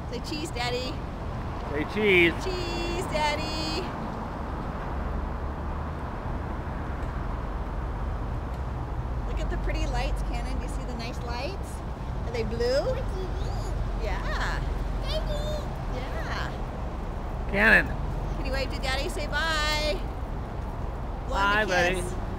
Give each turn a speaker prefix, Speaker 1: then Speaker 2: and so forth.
Speaker 1: Say cheese, Daddy.
Speaker 2: Say cheese.
Speaker 1: Cheese, Daddy. Look at the pretty lights, Cannon. Do you see the nice lights? Are they blue? Yeah. Yeah.
Speaker 2: Cannon.
Speaker 1: Can you wave to Daddy? Say bye.
Speaker 2: Bye,
Speaker 1: Blow him a kiss.
Speaker 2: buddy.